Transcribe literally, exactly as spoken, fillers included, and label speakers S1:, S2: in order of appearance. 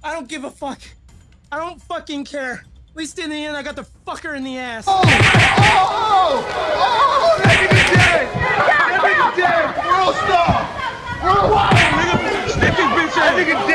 S1: I don't give a fuck. I don't fucking care. At least in the end, I got the fucker in the ass.
S2: Oh! Oh! Oh! Oh! That nigga dead! That nigga dead! World star! World star! Nigga, stick his bitch ass! That nigga dead!